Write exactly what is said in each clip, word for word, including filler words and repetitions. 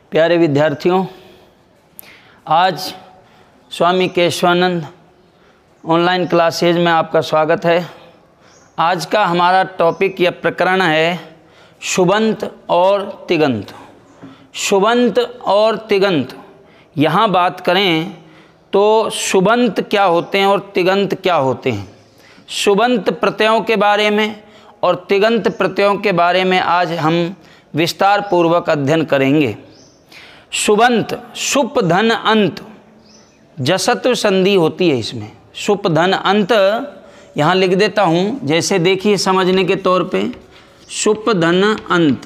प्यारे विद्यार्थियों, आज स्वामी केशवानंद ऑनलाइन क्लासेज में आपका स्वागत है। आज का हमारा टॉपिक या प्रकरण है शुबंत और तिगंत। शुबंत और तिगंत, यहाँ बात करें तो शुबंत क्या होते हैं और तिगंत क्या होते हैं, शुबंत प्रत्ययों के बारे में और तिगंत प्रत्ययों के बारे में आज हम विस्तार पूर्वक अध्ययन करेंगे। शुबंत, शुप धन अंत, जसत्व संधि होती है इसमें। शुप धन अंत यहाँ लिख देता हूँ, जैसे देखिए समझने के तौर पे, शुप धन अंत।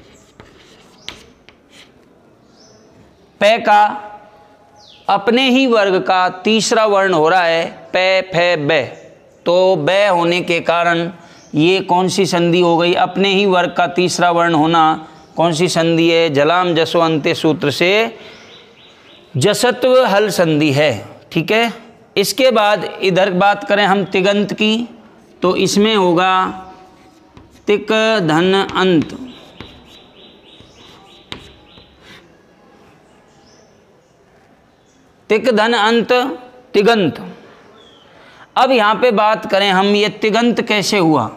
पै का अपने ही वर्ग का तीसरा वर्ण हो रहा है पै फै बै, तो बै होने के कारण ये कौन सी संधि हो गई? अपने ही वर्ग का तीसरा वर्ण होना कौन सी संधि है? जलाम जसो अंत्य सूत्र से जसत्व हल संधि है। ठीक है। इसके बाद इधर बात करें हम तिगंत की, तो इसमें होगा तिक धन अंत। तिक धन अंत तिगंत। अब यहाँ पे बात करें हम, ये तिगंत कैसे हुआ?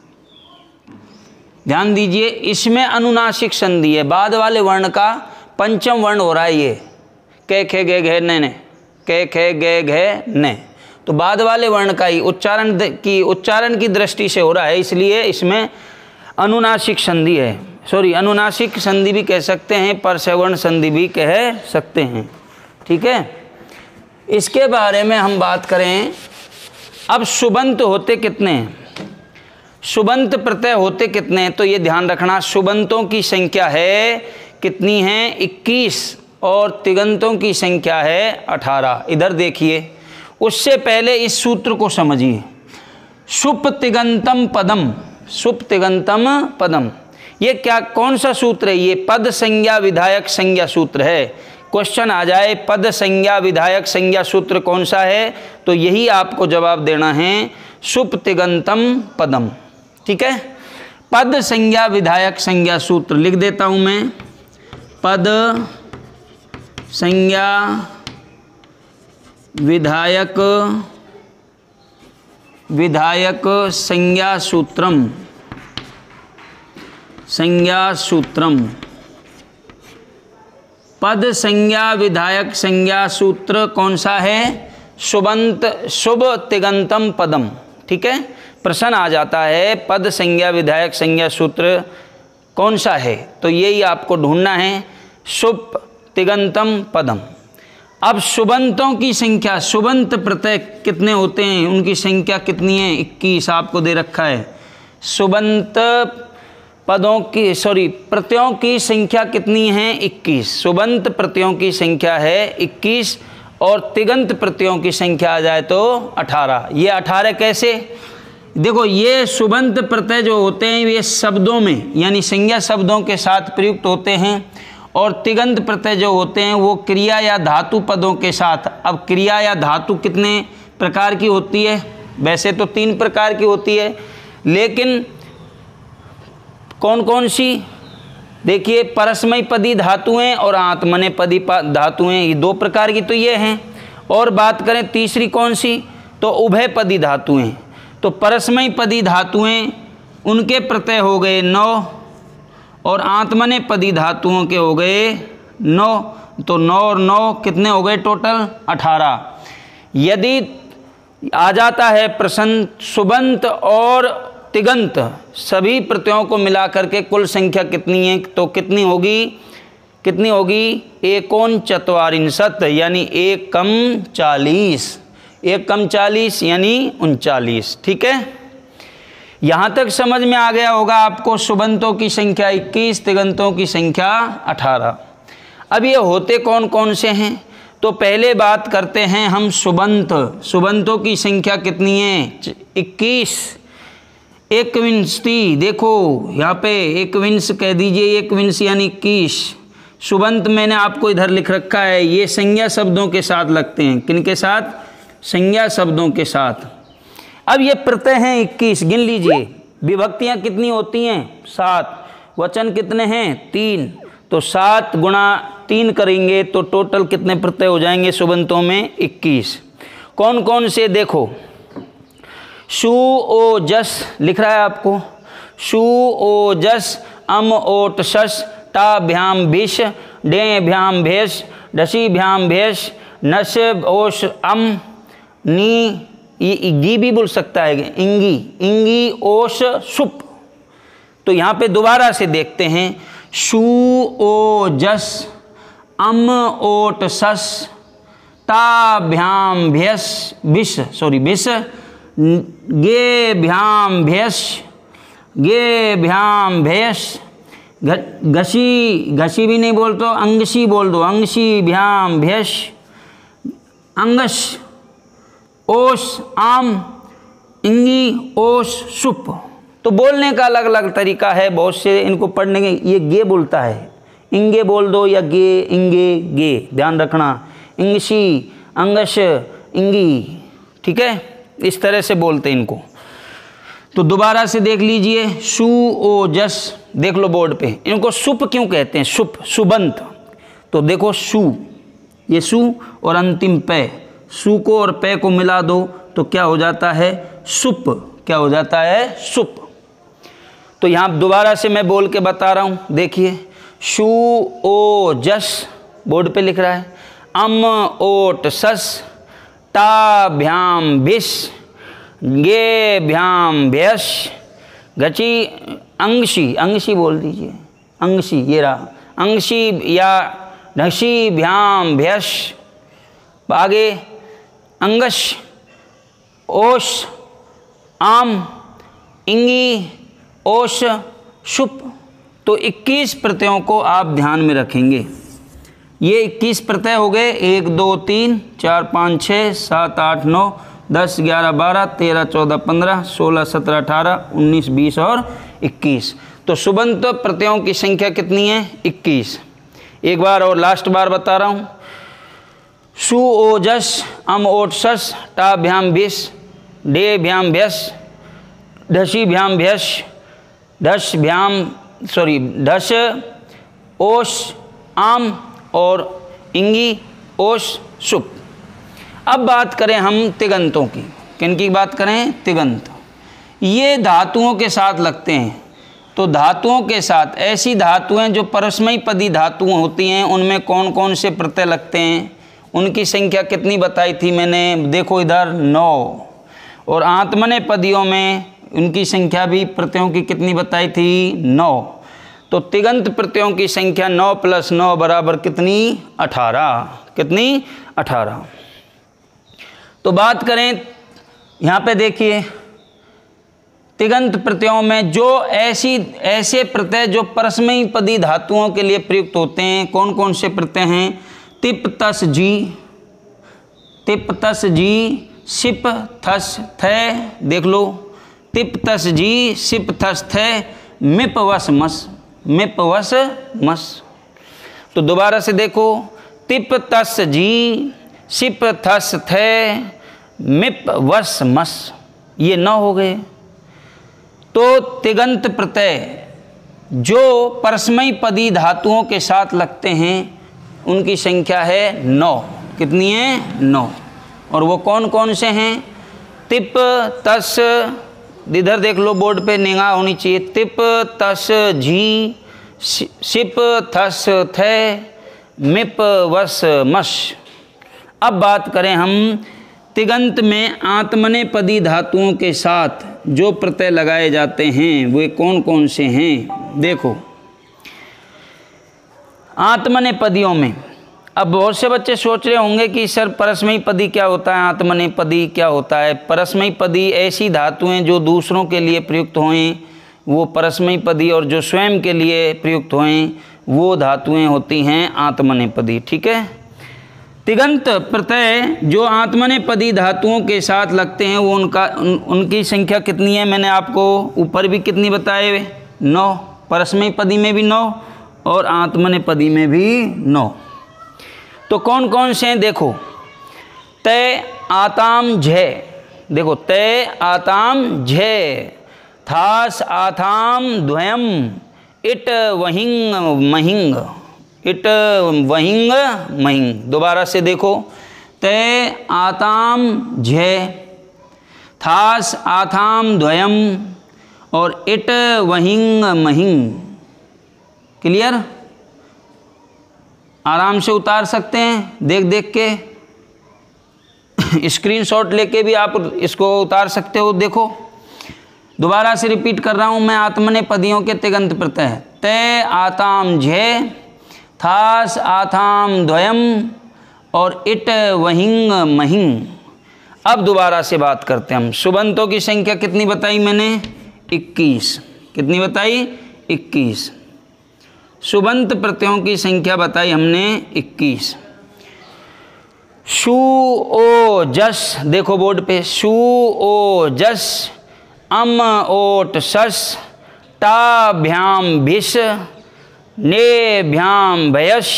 ध्यान दीजिए, इसमें अनुनासिक संधि है, बाद वाले वर्ण का पंचम वर्ण हो रहा है ये, कै खे गे घे ने ने, कै खे गे घे ने, तो बाद वाले वर्ण का ही उच्चारण की उच्चारण की दृष्टि से हो रहा है, इसलिए इसमें अनुनासिक संधि है। सॉरी, अनुनासिक संधि भी कह सकते हैं, परसवर्ण संधि भी कह सकते हैं। ठीक है। इसके बारे में हम बात करें, अब शुबंत होते कितने हैं, शुबंत प्रत्यय होते कितने हैं, तो ये ध्यान रखना, शुबंतों की संख्या है कितनी है? इक्कीस, और तिगंतों की संख्या है अठारह। इधर देखिए, उससे पहले इस सूत्र को समझिए। शुप तिगंतम पदम, शुप तिगंतम पदम, ये क्या, कौन सा सूत्र है? ये पद संज्ञा विधायक संज्ञा सूत्र है। क्वेश्चन आ जाए पद संज्ञा विधायक संज्ञा सूत्र कौन सा है, तो यही आपको जवाब देना है, शुप तिगंतम पदम। ठीक है। पद संज्ञा विधायक संज्ञा सूत्र लिख देता हूं मैं, पद संज्ञा विधायक विधायक संज्ञा सूत्रम, संज्ञा सूत्रम। पद संज्ञा विधायक संज्ञा सूत्र कौन सा है? शुबंत, शुभ तिगंतम पदम। ठीक है। प्रश्न आ जाता है पद संज्ञा विधायक संज्ञा सूत्र कौन सा है, तो यही आपको ढूंढना है, शुभ तिगंतम पदम। अब शुबंतों की संख्या, शुबंत प्रत्यय कितने होते हैं, उनकी संख्या कितनी है? इक्कीस आपको दे रखा है। शुबंत पदों की सॉरी प्रत्ययों की संख्या कितनी है? इक्कीस। शुबंत प्रत्ययों की संख्या है इक्कीस, और तिगंत प्रत्ययों की संख्या आ जाए तो अठारह। ये अठारह कैसे? देखो, ये शुबंत प्रत्यय जो होते हैं ये शब्दों में यानी संज्ञा शब्दों के साथ प्रयुक्त होते हैं, और तिगंत प्रत्यय जो होते हैं वो क्रिया या धातु पदों के साथ। अब क्रिया या धातु कितने प्रकार की होती है? वैसे तो तीन प्रकार की होती है, लेकिन कौन कौन सी? देखिए, परस्मय पदी धातुएं और आत्मने पदी धातुएं, ये दो प्रकार की तो ये हैं। और बात करें तीसरी कौन सी, तो उभय पदी धातुएं। तो परस्मय पदी धातुएं, उनके प्रत्यय हो गए नौ, और आत्मने पदी धातुओं के हो गए नौ, तो नौ और नौ कितने हो गए टोटल? अठारह। यदि आ जाता है प्रश्न शुबंत और तिगंत सभी प्रत्ययों को मिलाकर के कुल संख्या कितनी है, तो कितनी होगी? कितनी होगी? एकोन चत्वारिंशत, यानी एक कम चालीस, एक कम चालीस यानी उनचालीस। ठीक है। यहाँ तक समझ में आ गया होगा आपको, शुबंतों की संख्या इक्कीस, तिगंतों की संख्या अठारह। अब ये होते कौन कौन से हैं, तो पहले बात करते हैं हम शुबंत। शुबंतों की संख्या कितनी है? इक्कीस। एकविंशति, देखो यहाँ पे एकविंश कह दीजिए, एकविंश यानी इक्कीस। शुबंत मैंने आपको इधर लिख रखा है, ये संज्ञा शब्दों के साथ लगते हैं। किनके साथ? संज्ञा शब्दों के साथ। अब ये प्रत्यय हैं इक्कीस, गिन लीजिए। विभक्तियाँ कितनी होती हैं? सात। वचन कितने हैं? तीन। तो सात गुणा तीन करेंगे तो टोटल कितने प्रत्यय हो जाएंगे सुबंतों में? इक्कीस। कौन कौन से देखो, शु ओ जस लिख रहा है आपको, शु ओ जस, अम ओट शस, टा भ्याम भिष, डे भ्याम भेष, डसी भ्याम भेष, नश ओश अम, नी, ये गी भी बोल सकता है, इंगी, इंगी ओश सुप। तो यहाँ पे दोबारा से देखते हैं, शु ओ जस, अम ओट सस, ता भ्याम भेष विष सॉरी विष, गे भ्याम भेष, गे भ्याम भेष, घसी, घसी भी नहीं बोल तो अंगसी बोल दो, अंगसी भ्याम भेष, अंगस ओस आम, इंगी ओस सुप। तो बोलने का अलग अलग तरीका है, बहुत से इनको पढ़ने के, ये गे बोलता है, इंगे बोल दो या गे, इंगे, गे, ध्यान रखना, इंगसी, अंगश, इंगी, ठीक है, इस तरह से बोलते हैं इनको। तो दोबारा से देख लीजिए, शु ओ जस, देख लो बोर्ड पे, इनको सुप क्यों कहते हैं? सुप, सुबंत। तो देखो शु, ये शु और अंतिम पे, शु को और पे को मिला दो तो क्या हो जाता है? सुप। क्या हो जाता है? सुप। तो यहाँ दोबारा से मैं बोल के बता रहा हूँ, देखिए, शु ओ जस बोर्ड पे लिख रहा है, अम ओट सस, टा भ्याम भिष, गे भ्याम भेष, गची अंगशी, अंगशी बोल दीजिए, अंगशी, ये रहा अंगशी, या ढसी भ्याम भेष, आगे अंगश, ओश आम, इंगी ओश शुप। तो इक्कीस प्रत्ययों को आप ध्यान में रखेंगे। ये इक्कीस प्रत्यय हो गए, एक दो तीन चार पाँच छः सात आठ नौ दस ग्यारह बारह तेरह चौदह पंद्रह सोलह सत्रह अठारह उन्नीस बीस और इक्कीस। तो सुबंत प्रत्ययों की संख्या कितनी है? इक्कीस। एक बार और लास्ट बार बता रहा हूँ, शु ओ जस, अम ओट सस, टा भ्याम भिष, डे भ्याम भेष, ढसी भ्याम भेष, ढस भ्याम सॉरी ढस ओश आम और इंगी ओश सुप। अब बात करें हम तिगंतों की। किन की बात करें? तिगंत। ये धातुओं के साथ लगते हैं। तो धातुओं के साथ ऐसी धातुएं जो परस्मयी पदी धातुएं होती हैं, उनमें कौन कौन से प्रत्यय लगते हैं, उनकी संख्या कितनी बताई थी मैंने? देखो इधर नौ। और आत्मने पदियों में उनकी संख्या भी प्रत्ययों की कितनी बताई थी? नौ। तो तिगंत प्रत्ययों की संख्या नौ प्लस नौ बराबर कितनी? अठारह। कितनी? अठारह। तो बात करें यहाँ पे, देखिए तिगंत प्रत्ययों में जो ऐसी ऐसे प्रत्यय जो परस्मयी पदी धातुओं के लिए प्रयुक्त होते हैं, कौन कौन से प्रत्यय हैं? तिप तस जी, तिप तस जी, सिप थस थे, देख लो, तिप तस जी, सिप थस थे, मिप वस मस, मिप वस मस। तो दोबारा से देखो, तिप तस जी, सिप थस थे, मिप वस मस, ये नौ हो गए। तो तिगंत प्रत्यय जो परस्मयी पदी धातुओं के साथ लगते हैं, उनकी संख्या है नौ। कितनी है? नौ। और वो कौन कौन से हैं? तिप तस, इधर देख लो बोर्ड पे निगाह होनी चाहिए, तिप तस जी, सिप थस थे, मिप वस मस। अब बात करें हम तिगंत में आत्मने पदी धातुओं के साथ जो प्रत्यय लगाए जाते हैं वे कौन कौन से हैं? देखो, आत्मने पदियों में, अब बहुत से बच्चे सोच रहे होंगे कि सर परस्मयी पदी क्या होता है, आत्मने पदी क्या होता है? परस्मयी पदी ऐसी धातुएं जो दूसरों के लिए प्रयुक्त हों, वो परस्मयी पदी, और जो स्वयं के लिए प्रयुक्त हों वो धातुएं होती हैं आत्मने पदी। ठीक है। तिगंत प्रत्यय जो आत्मने पदी धातुओं के साथ लगते हैं वो उनका उन, उनकी संख्या कितनी है? मैंने आपको ऊपर भी कितनी बताए? नौ। परस्मयी पदी में भी नौ और आत्मने पदी में भी नौ। तो कौन कौन से हैं? देखो, तय आताम झय, देखो तय आताम झय, थास आथाम द्वयम, इट वहिंग महिंग, इट वहिंग महिंग। दोबारा से देखो, ते आताम झे, थास आथाम द्वयम और इट वहिंग महिंग। क्लियर? आराम से उतार सकते हैं देख देख के, स्क्रीनशॉट लेके भी आप इसको उतार सकते हो। देखो दोबारा से रिपीट कर रहा हूँ मैं, आत्मनेपदियों के तिगंत प्रत्यय, ते आताम झे, थास आथाम द्वयम और इट वहिंग महिंग। अब दोबारा से बात करते हैं हम। सुबंतों की संख्या कितनी बताई मैंने? इक्कीस। कितनी बताई? इक्कीस। सुबंत प्रत्ययों की संख्या बताई हमने इक्कीस। शु ओ जस, देखो बोर्ड पे, शु ओ जस, अम ओट सस, टा भ्याम भिष, ने भ्याम भयश,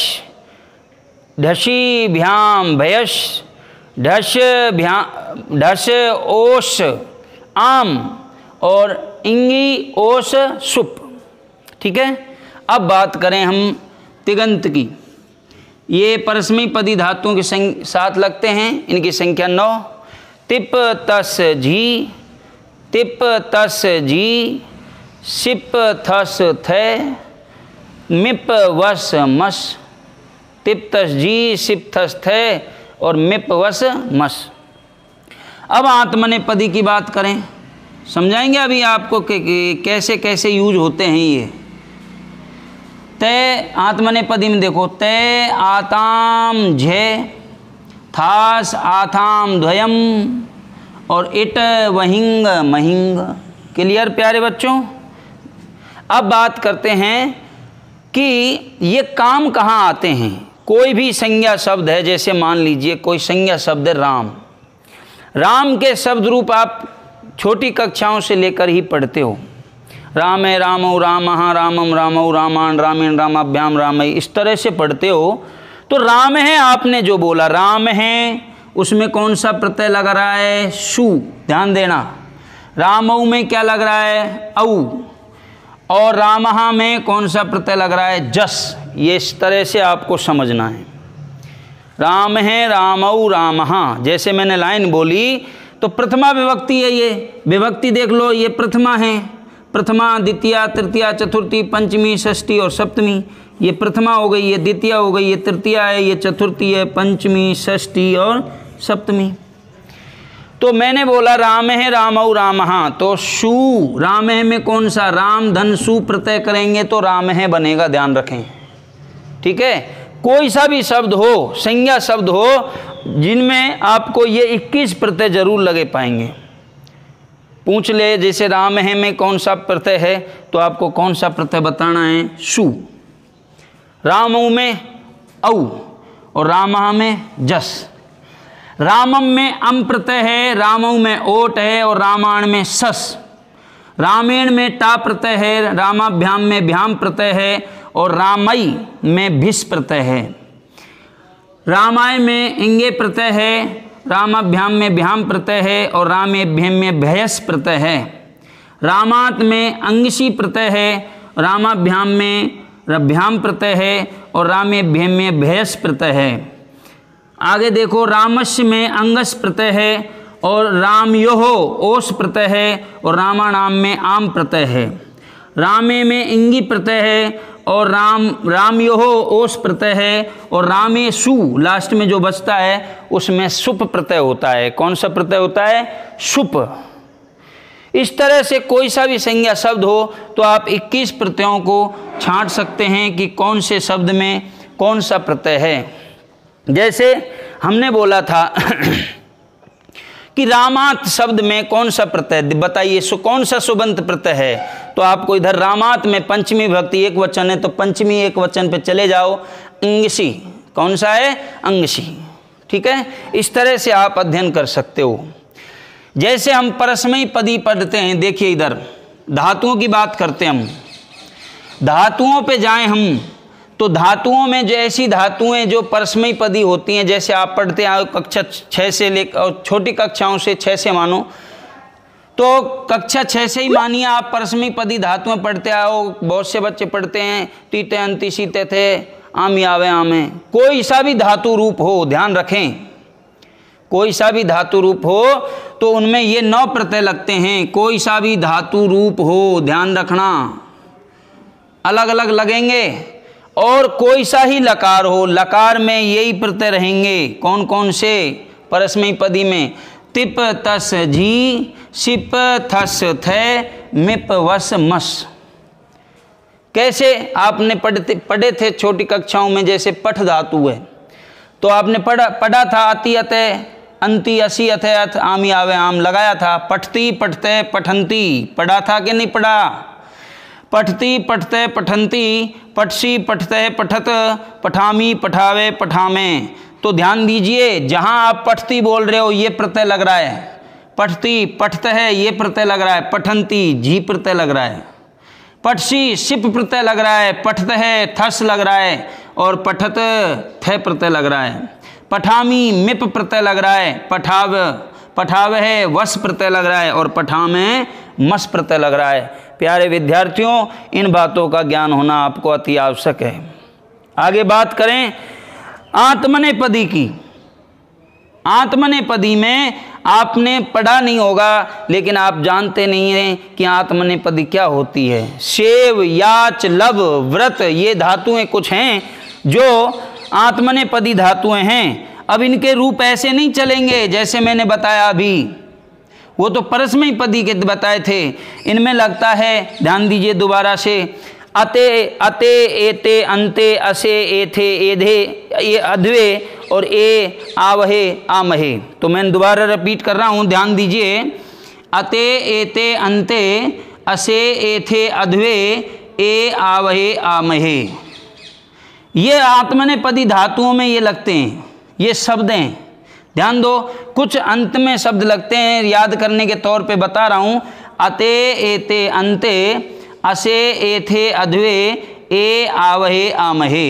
ढसी भ्याम भयश, ढस भ्याम ढस ओस आम और इंगी ओस सुप। ठीक है, अब बात करें हम तिगंत की। ये परस्मयी पदी धातुओं के साथ लगते हैं, इनकी संख्या नौ। तिप तस झी, तिप तस जी, सिप थस थे, मिप वस मस। तिप तस जी, सिप थस थे और मिप वस मस। अब आत्मनेपदी की बात करें, समझाएंगे अभी आपको कि, कि कैसे कैसे यूज होते हैं ये। ते आत्मनेपदी में देखो, ते आताम झे, थास आथाम द्वयम और इट वहिंग महिंग। क्लियर प्यारे बच्चों? अब बात करते हैं कि ये काम कहाँ आते हैं। कोई भी संज्ञा शब्द है, जैसे मान लीजिए कोई संज्ञा शब्द है राम। राम के शब्द रूप आप छोटी कक्षाओं से लेकर ही पढ़ते हो। राम है, रामौ रामः, रामम रामौ, रामायण रामेण, रामाभ्याम रामई, इस तरह से पढ़ते हो। तो राम है आपने जो बोला, राम है, उसमें कौन सा प्रत्यय लग रहा है? शु। ध्यान देना, रामौ में क्या लग रहा है? औ। और रामहा में कौन सा प्रत्यय लग रहा है? जस। ये इस तरह से आपको समझना है। राम है, रामौ रामहा, जैसे मैंने लाइन बोली तो प्रथमा विभक्ति है। ये विभक्ति देख लो, ये प्रथमा है। प्रथमा, द्वितीया, तृतीया, चतुर्थी, पंचमी, षष्ठी और सप्तमी। ये प्रथमा हो गई, ये द्वितीया हो गई, ये तृतीया है, ये चतुर्थी है, पंचमी, षष्ठी और सप्तमी। तो मैंने बोला राम है, रामौ रामहा, तो शु, राम है में कौन सा? राम धन सु प्रत्यय करेंगे तो राम है बनेगा, ध्यान रखें। ठीक है, कोई सा भी शब्द हो, संज्ञा शब्द हो, जिनमें आपको ये इक्कीस प्रत्यय जरूर लगे पाएंगे। पूछ ले जैसे राम है में कौन सा प्रत्यय है, तो आपको कौन सा प्रत्यय बताना है? शु। रामौ में औ और रामहा में जस। रामम में अम प्रत्यय है, रामौ में ओट है और रामायण में सस। रामेण में टा प्रत्यय है, रामाभ्याम में भ्याम प्रत्यय है और रामई में भिष प्रत्यय है। रामायण में इंगे प्रत्यय है, रामाभ्याम में भ्याम प्रत्यय है और रामेभ्यम में भयस प्रत्यय है। रामात में अंगसी प्रत्यय है, रामाभ्याम में रभ्याम प्रत्यय है और रामेभ्यम में भयस प्रत्यय है। आगे देखो, रामस्य में अंगस प्रत्यय है और रामयोहो ओस प्रत्यय है और रामानाम में आम प्रत्यय है। रामे में इंगी प्रत्यय है और राम रामयोहो ओस प्रत्यय है और रामे सु लास्ट में जो बचता है उसमें सुप प्रत्यय होता है। कौन सा प्रत्यय होता है? सुप। इस तरह से कोई सा भी संज्ञा शब्द हो तो आप इक्कीस प्रत्ययों को छांट सकते हैं कि कौन से शब्द में कौन सा प्रत्यय है। जैसे हमने बोला था कि रामात शब्द में कौन सा प्रत्यय बताइए, सो कौन सा सुबंत प्रत्यय है? तो आपको इधर रामात में पंचमी विभक्ति एक वचन है तो पंचमी एक वचन पे चले जाओ, अंगसी। कौन सा है? अंगसी। ठीक है, इस तरह से आप अध्ययन कर सकते हो। जैसे हम परस्मयी पदी पढ़ते हैं, देखिए इधर धातुओं की बात करते हैं हम। धातुओं पे जाएं हम तो धातुओं में जो ऐसी धातुएं जो परस्मयी पदी होती हैं, जैसे आप पढ़ते हैं कक्षा छः से लेकर और छोटी कक्षाओं से छः से मानो, तो कक्षा छः से ही मानिए आप परस्मैपदी पदी धातु में पढ़ते आओ, बहुत से बच्चे पढ़ते हैं तीते अंति सीते थे आमी आवे आमे। कोई सा भी धातु रूप हो, ध्यान रखें, कोई सा भी धातु रूप हो तो उनमें ये नौ प्रत्यय लगते हैं। कोई सा भी धातु रूप हो, ध्यान रखना, अलग अलग लगेंगे। और कोई सा ही लकार हो, लकार में यही प्रत्यय रहेंगे। कौन कौन से? परस्मैपदी पदी में तिप तस झी, सिप थस थे, मिप वस मस। कैसे आपने पढ़ते पढ़े थे छोटी कक्षाओं में, जैसे पठ धातु है तो आपने पढ़ा पढ़ा था अति अतः अंति असी अथय अथ आमी आवे आम लगाया था। पठती पठते पठंती पढ़ा था कि नहीं पढ़ा? पठती पठते पठंती, पठसी पठते पठत, पठामी पठावे पठामे। तो ध्यान दीजिए, जहाँ आप पठती बोल रहे हो ये प्रत्यय लग रहा है, पठती पठत है ये प्रत्यय लग रहा है, पठंती जी प्रत्यय लग रहा है, पठसी सिप प्रत्यय लग रहा है, पठत है थस लग रहा है और पठत थ प्रत्यय लग रहा है, पठामी मिप प्रत्यय लग रहा है, पठाव पठाव है वस प्रत्यय लग रहा है और पठामे मस प्रत्यय लग रहा है। प्यारे विद्यार्थियों, इन बातों का ज्ञान होना आपको अति आवश्यक है। आगे बात करें आत्मनेपदी की। आत्मनेपदी में आपने पढ़ा नहीं होगा, लेकिन आप जानते नहीं हैं कि आत्मनेपदी क्या होती है। शेव याच लब व्रत ये धातुएं कुछ हैं जो आत्मनेपदी धातुएं हैं। अब इनके रूप ऐसे नहीं चलेंगे जैसे मैंने बताया अभी, वो तो परस्मैपदी पदी के बताए थे। इनमें लगता है, ध्यान दीजिए दोबारा से, अते अते एते अंते असे एथे एधे ये अध्वे और ए आवहे आमहे। तो मैं दोबारा रिपीट कर रहा हूँ, ध्यान दीजिए। अते एते अंते असे एथे अध्वे ए आवहे आमहे, ये आत्मनेपदी धातुओं में ये लगते हैं, ये शब्द हैं। ध्यान दो, कुछ अंत में शब्द लगते हैं, याद करने के तौर पे बता रहा हूँ। अते एते अंते असे एथे अध्वे ए आवहे आमहे।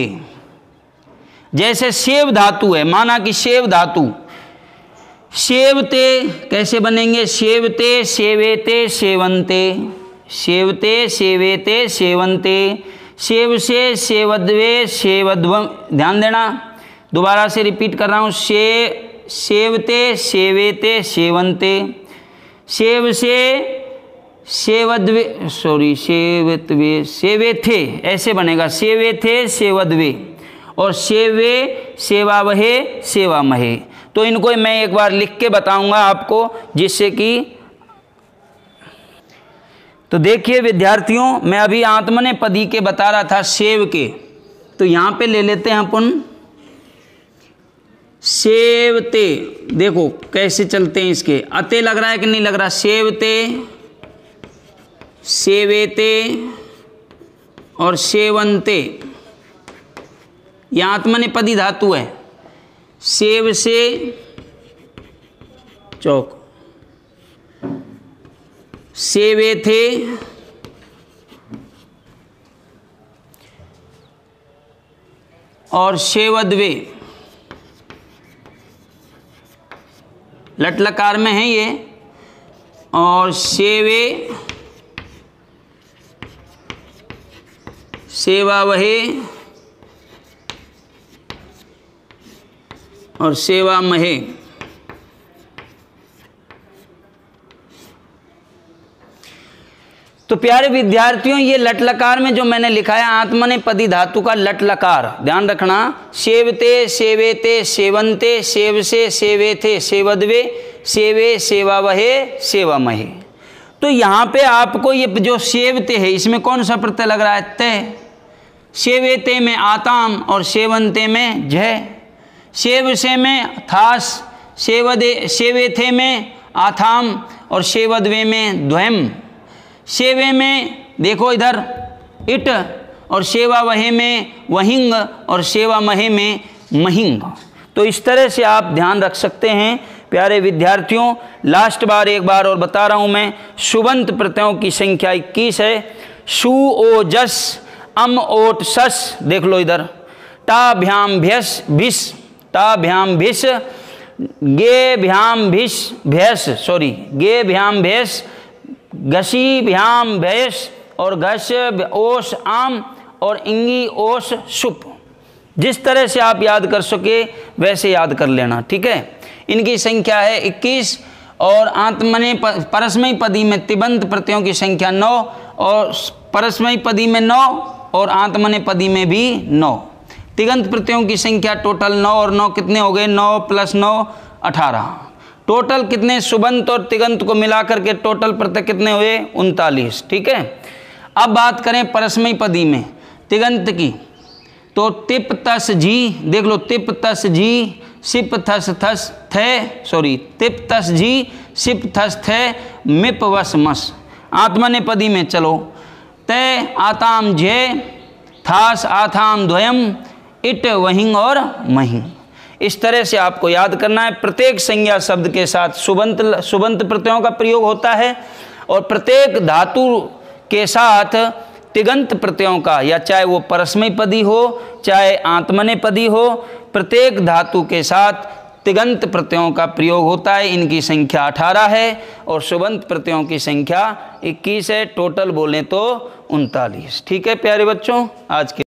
जैसे सेव धातु है, माना कि सेव धातु, सेवते कैसे बनेंगे? सेवते सेवेते सेवंते, सेवते सेवेते सेवंते, सेव से सेवद्वे सेवद्व। ध्यान देना, दोबारा से रिपीट कर रहा हूँ। से सेवते सेवेते सेवंते, सेव से सेवद्वे, सॉरी सेवत्वे सेवेथे ऐसे बनेगा, सेवेथे सेवद्वे और सेवे सेवावहे सेवामहे। तो इनको मैं एक बार लिख के बताऊंगा आपको, जिससे कि, तो देखिए विद्यार्थियों, मैं अभी आत्मनेपदी के बता रहा था सेव के, तो यहाँ पे ले लेते हैं अपन सेवते। देखो कैसे चलते हैं इसके, अते लग रहा है कि नहीं लग रहा? सेवते सेवेते और सेवंते, यह आत्मनेपदी धातु है। सेव से चौक, सेवेथे और सेवद्वे, लट लकार में है ये, और सेवे सेवावहे और सेवामहे। तो प्यारे विद्यार्थियों, ये लट लकार में जो मैंने लिखा है आत्मनेपदी धातु का लट लकार, ध्यान रखना। सेवते सेवेते सेवंते, सेव से सेवेथे सेवद्वे, सेवे सेवावहे सेवामहे। तो यहाँ पे आपको ये जो सेवते है, इसमें कौन सा प्रत्यय लग रहा है? ते। सेवेते में आताम और सेवंते में जय। सेव से में थास, सेवदे सेवेथे में आथाम और सेवद्वे में द्वयम। सेवे में देखो इधर इट और सेवा वहे में वहिंग और सेवा महे में महिंग। तो इस तरह से आप ध्यान रख सकते हैं प्यारे विद्यार्थियों। लास्ट बार एक बार और बता रहा हूँ मैं, सुबंत प्रत्ययों की संख्या इक्कीस है। सु ओ जस, अम ओट सस, देख लो इधर, टा भ्याम भ्यस भिस, टा भ्याम भिस, गे भ्याम भिस भैस, सॉरी गे भ्याम भैस घसी भ्याम भैंस और घस ओस आम और इंगी ओस सुप। जिस तरह से आप याद कर सके वैसे याद कर लेना, ठीक है। इनकी संख्या है इक्कीस और आत्मने परस्मयी पदी में तिबंत प्रत्ययों की संख्या नौ और परस्मयी पदी में नौ और आत्मने पदी में भी नौ। तिगंत प्रत्ययों की संख्या टोटल नौ और नौ कितने हो गए, नौ प्लस नौ अठारह। टोटल कितने सुबंत और तिगंत को मिलाकर के टोटल प्रत्यय कितने हुए, उनतालीस, ठीक है। अब बात करें परस्मयी पदी में तिगंत की, तो तिप तस जी, देख लो तिप तस जी सिप थस थस थे, सॉरी तिप तस जी सिप थस थे मिप वस मस। आत्मनेपदी में चलो, ते आताम जे थास आथाम द्वयम इट वहिंग और महिंग। इस तरह से आपको याद करना है। प्रत्येक संज्ञा शब्द के साथ सुबंत सुबंत प्रत्ययों का प्रयोग होता है और प्रत्येक धातु के साथ तिगंत प्रत्ययों का, या चाहे वो परस्मयी पदी हो चाहे आत्मनेपदी हो, प्रत्येक धातु के साथ तिगंत प्रत्ययों का प्रयोग होता है। इनकी संख्या अठारह है और सुबंत प्रत्ययों की संख्या इक्कीस है। टोटल बोलें तो उनतालीस। ठीक है प्यारे बच्चों, आज के